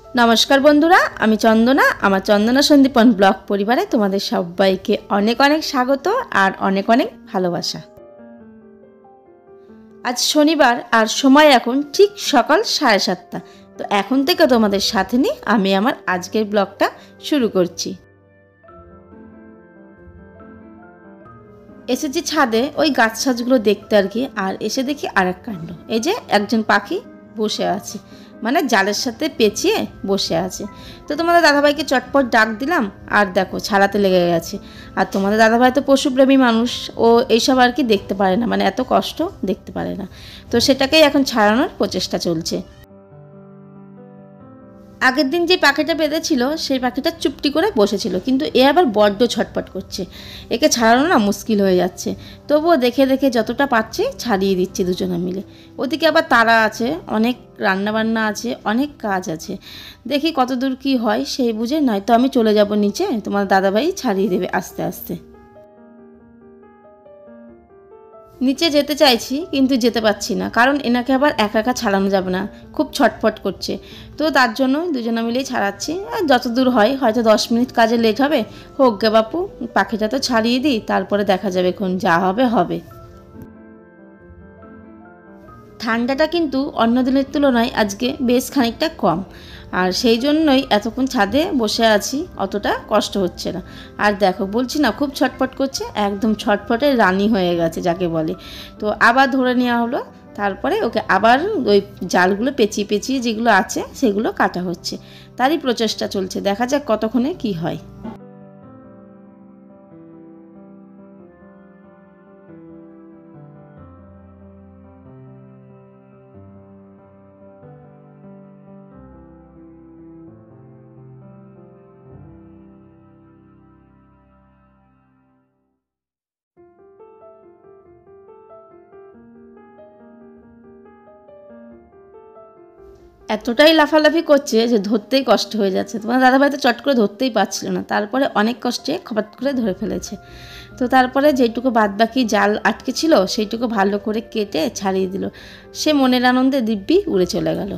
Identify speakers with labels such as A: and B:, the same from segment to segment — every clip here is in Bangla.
A: नमस्कार बंधुरा आमी चंदना आमार चंदना सन्दीपन ब्लग परिवारे तोमादेर सबाइके अनेक अनेक स्वागत और अनेक अनेक भालोबासा। आज शनिवार और समय एखन ठीक सकाल 7:30। तो एखन थेके तोमादेर साथे निये आमी आमार आजकेर ब्लगटा शुरू करछि। एसेछि छादे ओई गाछ साछगुलो देखते आर कि आर एसे देखि आरेक काण्ड, एई जे एकजन पाखी बसे आछे माने जालेर साथे पेचिए बसे आछे। तो तोमादेर दादाभाईके चटपट डाक दिलाम और देखो छाड़ाते लेगे गेछे। और तोमादेर दादाभाई तो पशुप्रेमी मानुष, ओ एइसब आर कि देखते पारे ना, माने एत कष्ट देखते पारे ना। तो सेटाकेई एखन छाड़ानोर प्रचेष्टा चलछे। आगेर दिन जे पाखिटा बेঁধেছিল সেই পাখিটা চুপটি করে বসেছিল, কিন্তু এ আবার বড্ড ছটপট করছে। একে ছাড়ানো না মুশকিল হয়ে যাচ্ছে। তবুও দেখে দেখে যতটা পারছি ছাড়িয়ে দিচ্ছি দুজনে মিলে। ওদিকে আবার তারা আছে, অনেক রান্নাবান্না আছে, অনেক কাজ আছে। দেখি কতদূর কি হয় সেই বুঝে, নয়তো আমি চলে যাব নিচে, তোমার দাদাভাই ছাড়িয়ে দেবে আস্তে আস্তে। नीचे যেতে চাইছি কিন্তু যেতে পারছি না, কারণ এনাকে আবার একা একা ছাড়ানো যাবে না, খুব ছটফট করছে। তো তার জন্য দুজনে মিলেই ছাড়াচ্ছি। যতদূর হয়, হয়তো 10 মিনিট কাজে লেট হবে, হোক গে বাপু, পাখিটা তো ছাড়িয়ে দিই, তারপরে দেখা যাবে কোন যা হবে হবে। ঠান্ডাটা কিন্তু অন্য দিনের তুলনায় আজকে বেশ খানিকটা কম, আর সেই জন্যই এতক্ষণ ছাদে বসে আছি, অতটা কষ্ট হচ্ছে না। আর দেখো বলছি না খুব ছটফট করছে, একদম ছটফটে রানী হয়ে গেছে যাকে বলে। তো আবার ধরে নেওয়া হলো, তারপরে ওকে আবার ওই জালগুলো পেঁচিয়ে পেঁচিয়ে যেগুলো আছে সেগুলো কাটা হচ্ছে, তারই প্রচেষ্টা চলছে। দেখা যাক কতক্ষণে কি হয়। এতটাই লাফালাফি করছে যে ধরতেই কষ্ট হয়ে যাচ্ছে। তোমার দাদাভাই তো চট করে ধরতেই পারছিল না, তারপরে অনেক কষ্টে খপাত করে ধরে ফেলেছে। তো তারপরে যেটুকু বাদবাকি জাল আটকে ছিল সেইটুকু ভালো করে কেটে ছাড়িয়ে দিল। সে মনের আনন্দে দিব্যি উড়ে চলে গেল।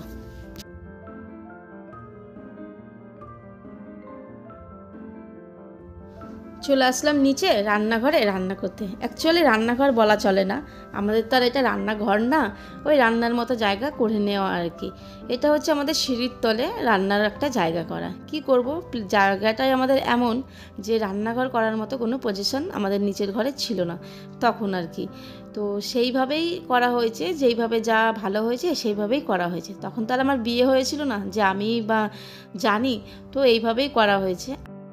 A: চলে আসলাম নিচে রান্নাঘরে রান্না করতে। অ্যাকচুয়ালি রান্নাঘর বলা চলে না, আমাদের তো আর এটা রান্নাঘর না, ওই রান্নার মতো জায়গা করে নেওয়া আর কি। এটা হচ্ছে আমাদের সিঁড়ির তলে রান্নার একটা জায়গা করা। কি করব, জায়গাটাই আমাদের এমন যে রান্নাঘর করার মতো কোনো পজিশন আমাদের নিচের ঘরে ছিল না তখন আর কি। তো সেইভাবেই করা হয়েছে, যেইভাবে যা ভালো হয়েছে সেইভাবেই করা হয়েছে। তখন তো আর আমার বিয়ে হয়েছিল না যে আমি বা জানি, তো এইভাবেই করা হয়েছে।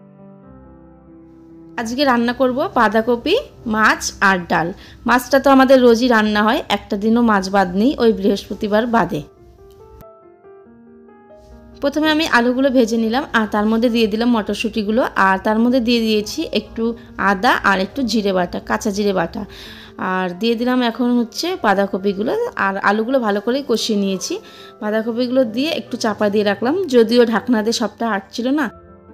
A: আজকে রান্না করব বাঁধাকপি, মাছ আর ডাল। মাছটা তো আমাদের রোজই রান্না হয়, একটা দিনও মাছ বাদ নেই, ওই বৃহস্পতিবার বাদে। প্রথমে আমি আলুগুলো ভেজে নিলাম, আর তার মধ্যে দিয়ে দিলাম মটরশুঁটিগুলো, আর তার মধ্যে দিয়ে দিয়েছি একটু আদা আর একটু জিরে বাটা, কাঁচা জিরে বাটা। আর দিয়ে দিলাম এখন হচ্ছে বাঁধাকপিগুলো, আর আলুগুলো ভালো করে কষিয়ে নিয়েছি। বাঁধাকপিগুলো দিয়ে একটু চাপা দিয়ে রাখলাম, যদিও ঢাকনা দিয়ে সবটা আটছিল না।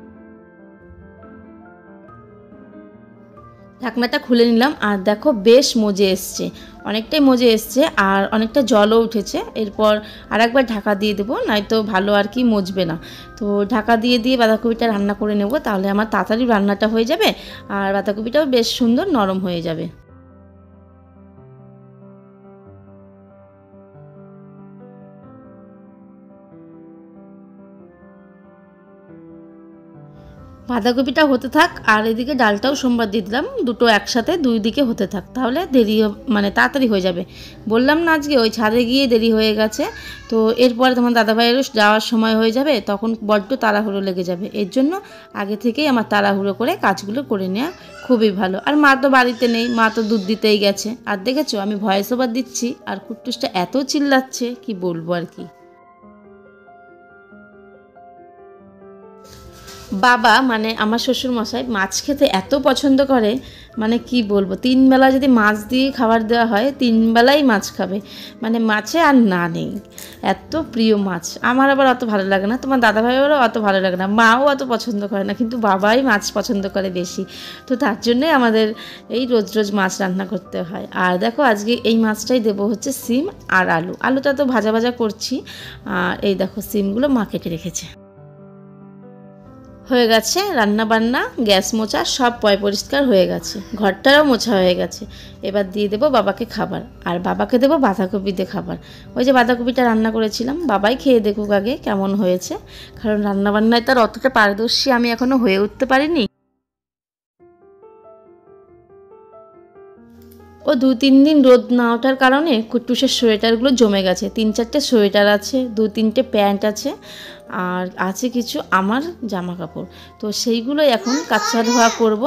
A: ঢাকনাটা খুলে নিলাম, আর দেখো বেশ মজে এসছে, অনেকটাই মজে এসছে, আর অনেকটা জলও উঠেছে। এরপর আরেকবার ঢাকা দিয়ে দেবো, নয়তো ভালো আর কি মজবে না। তো ঢাকা দিয়ে দিয়ে বাঁধাকপিটা রান্না করে নেব, তাহলে আমার তাড়াতাড়ি রান্নাটা হয়ে যাবে, আর বাঁধাকপিটাও বেশ সুন্দর নরম হয়ে যাবে। বাঁধাকপিটা হতে থাক, আর এদিকে ডালটাও সোমবার দিয়ে দিলাম, দুটো একসাথে দুই দিকে হতে থাক, তাহলে দেরি মানে তাড়াতাড়ি হয়ে যাবে। বললাম না আজকে ওই ছাদে গিয়ে দেরি হয়ে গেছে। তো এরপরে তোমার দাদাভাইয়েরও যাওয়ার সময় হয়ে যাবে, তখন বড্ড তাড়াহুড়ো লেগে যাবে। এর জন্য আগে থেকেই আমার তাড়াহুড়ো করে কাজগুলো করে নেওয়া খুবই ভালো। আর মা তো বাড়িতে নেই, মা তো দুধ দিতেই গেছে। আর দেখেছো আমি ভয়েস ওভার দিচ্ছি, আর কুট্টুসটা এত চিল্লাচ্ছে কি বলবো আর কি। বাবা মানে আমার শ্বশুর মশাই মাছ খেতে এত পছন্দ করে, মানে কি বলবো, 3 বেলা যদি মাছ দিয়ে খাবার দেওয়া হয় 3 বেলাই মাছ খাবে, মানে মাছে আর না নেই, এত প্রিয় মাছ। আমার আবার অত ভালো লাগে না, তোমার দাদাভাইয়েরও অত ভালো লাগে না, মাও অত পছন্দ করে না, কিন্তু বাবাই মাছ পছন্দ করে বেশি। তো তার জন্যে আমাদের এই রোজ রোজ মাছ রান্না করতে হয়। আর দেখো আজকে এই মাছটাই দেবো হচ্ছে সিম আর আলু। আলুটা তো ভাজা ভাজা করছি, আর এই দেখো সিমগুলো মা কেটে রেখেছে। হয়ে গেছে রান্না বান্না, গ্যাস মোছা সব পরিষ্কার হয়ে গেছে, ঘরটারও মোছা হয়ে গেছে। এবার দিয়ে দেবো বাবাকে খাবার, আর বাবাকে দেবো বাঁধাকপি দিয়ে খাবার। ওই যে বাঁধাকপিটা রান্না করেছিলাম, বাবাই খেয়ে দেখুক আগে কেমন হয়েছে, কারণ রান্নাবান্নায় তার অতটা পারদর্শী আমি এখনও হয়ে উঠতে পারিনি। ও 2-3 দিন রোদ না ওঠার কারণে কুট্টুসের সোয়েটারগুলো জমে গেছে। 3-4টে সোয়েটার আছে, 2-3টে প্যান্ট আছে, আর আছে কিছু আমার জামা কাপড়। তো সেইগুলোই এখন কাচা ধোয়া করব।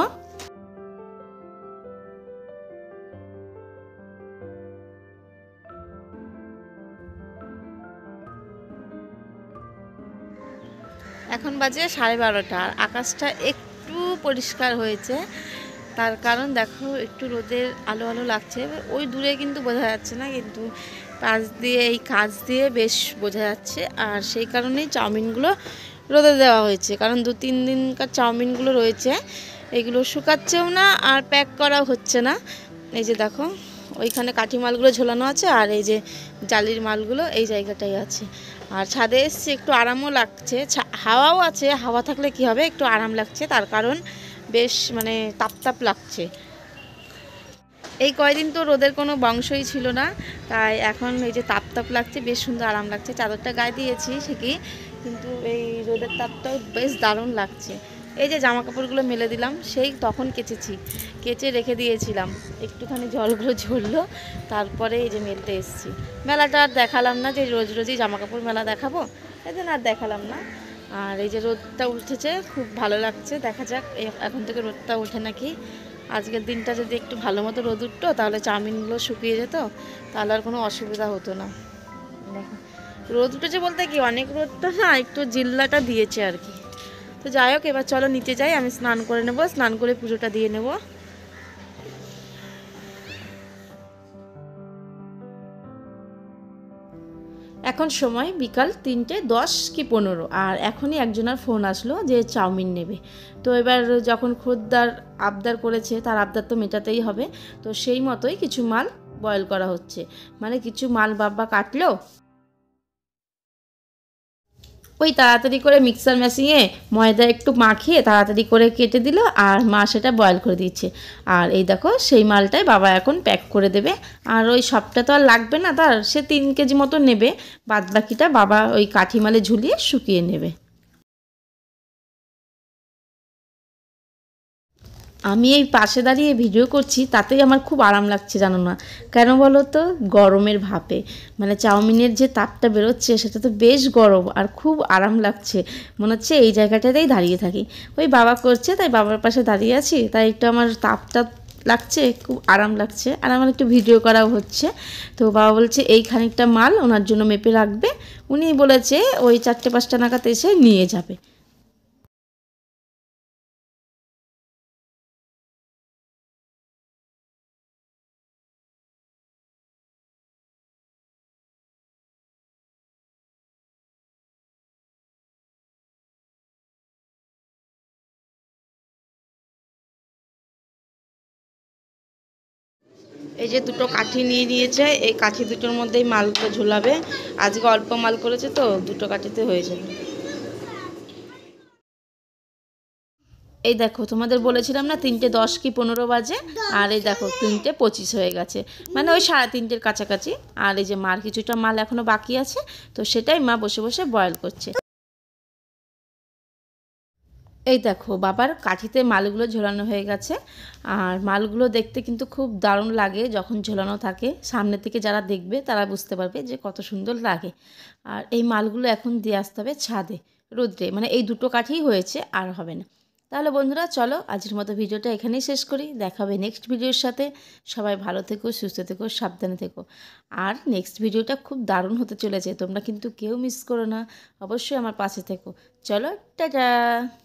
A: এখন বাজে 12:30, আর আকাশটা একটু পরিষ্কার হয়েছে। তার কারণ দেখো একটু রোদের আলো আলো লাগছে, ওই দূরে কিন্তু বোঝা যাচ্ছে না, কিন্তু পাশ দিয়ে এই কাঁচ দিয়ে বেশ বোঝা যাচ্ছে। আর সেই কারণেই চাউমিনগুলো রোদে দেওয়া হয়েছে, কারণ 2-3 দিনকার চাউমিনগুলো রয়েছে, এগুলো শুকাচ্ছেও না আর প্যাক করাও হচ্ছে না। এই যে দেখো ওইখানে কাঠি মালগুলো ঝোলানো আছে, আর এই যে জালির মালগুলো এই জায়গাটাই আছে। আর ছাদে এসছি, একটু আরামও লাগছে, হাওয়াও আছে। হাওয়া থাকলে কি হবে, একটু আরাম লাগছে, তার কারণ বেশ মানে তাপ লাগছে। এই কয়দিন তো রোদের কোনো বংশই ছিল না, তাই এখন এই যে তাপ লাগছে, বেশ সুন্দর আরাম লাগছে। চাদরটা গায়ে দিয়েছি ঠিকই, কিন্তু এই রোদের তাপটাও বেশ দারুণ লাগছে। এই যে জামা কাপড়গুলো মেলে দিলাম, সেই তখন কেচে রেখে দিয়েছিলাম, একটুখানি জলগুলো ঝরলো, তারপরে এই যে মেলতে এসেছি। মেলাটা আর দেখালাম না, যে রোজই জামা কাপড় মেলা দেখাবো, এই জন্য আর দেখালাম না। আর এই যে রোদটা উঠেছে, খুব ভালো লাগছে। দেখা যাক এখন থেকে রোদটা ওঠে নাকি। আজকের দিনটা যদি একটু ভালো মতো রোদ উঠতো, তাহলে চাউমিনগুলো শুকিয়ে যেত, তাহলে আর কোনো অসুবিধা হতো না। দেখো রোদ উঠেছে বলতে কি, অনেক রোদটা না একটু জিল্লাটা দিয়েছে আর কি। তো যাই হোক, এবার চলো নিচে যাই, আমি স্নান করে নেবো, স্নান করে পুজোটা দিয়ে নেবো। এখন সময় বিকাল 3:10 কি 15, আর এখনই একজনের ফোন আসলো যে চাউমিন নেবে। তো এবার যখন খদ্দের আবদার করেছে, তার আবদার তো মেটাতেই হবে। তো সেই মতোই কিছু মাল বয়েল করা হচ্ছে, মানে কিছু মাল বাবা কাটলো, ওই তাড়াতাড়ি করে মিক্সার মেশিনে ময়দা একটু মাখিয়ে তাড়াতাড়ি করে কেটে দিল, আর মা সেটা বয়েল করে দিচ্ছে। আর এই দেখো সেই মালটাই বাবা এখন প্যাক করে দেবে। আর ওই সবটা তো আর লাগবে না তার, সে 3 কেজি মতো নেবে, বাদবাকিটা বাবা ওই কাঠি মালে ঝুলিয়ে শুকিয়ে নেবে। আমি এই পাশে দাঁড়িয়ে ভিডিও করছি, তাতেই আমার খুব আরাম লাগছে, জানো না কেন বলো তো? গরমের ভাপে, মানে চাউমিনের যে তাপটা বেরোচ্ছে, সেটা তো বেশ গরম, আর খুব আরাম লাগছে। মনে হচ্ছে এই জায়গাটাতেই দাঁড়িয়ে থাকি। ওই বাবা করছে, তাই বাবার পাশে দাঁড়িয়ে আছি, তাই একটু আমার তাপটা লাগছে, খুব আরাম লাগছে, আর আমার একটু ভিডিও করাও হচ্ছে। তো বাবা বলছে এই খানিকটা মাল ওনার জন্য মেপে রাখবে, উনি বলেছে ওই 4টে-5টা নাগাদ এসে নিয়ে যাবে। এই যে দুটো কাঠি নিয়ে নিয়েছে, এই কাঠি দুটোর মধ্যেই মালটা ঝোলাবে। আজকে অল্প মাল করেছে, তো দুটো কাঠিতে হয়ে যাবে। এই দেখো তোমাদের বলেছিলাম না 3:10 কি 15 বাজে, আর এই দেখো 3:25 হয়ে গেছে, মানে ওই 3:30-এর কাছাকাছি। আর এই যে মার কিছুটা মাল এখনো বাকি আছে, তো সেটাই মা বসে বসে বয়েল করছে। এই দেখো বাবার কাঠিতে মালগুলো ঝোলানো হয়ে গেছে, আর মালগুলো দেখতে কিন্তু খুব দারুণ লাগে যখন ঝোলানো থাকে। সামনে থেকে যারা দেখবে তারা বুঝতে পারবে যে কত সুন্দর লাগে। আর এই মালগুলো এখন দিয়ে আসতে হবে ছাদে রোদ্রে, মানে এই দুটো কাঠিই হয়েছে, আর হবে না। তাহলে বন্ধুরা চলো আজকের মতো ভিডিওটা এখানেই শেষ করি, দেখা হবে নেক্সট ভিডিওর সাথে। সবাই ভালো থেকো, সুস্থ থেকো, সাবধানে থেকো। আর নেক্সট ভিডিওটা খুব দারুণ হতে চলেছে, তোমরা কিন্তু কেউ মিস করো না, অবশ্যই আমার পাশে থেকো। চলো টাটা।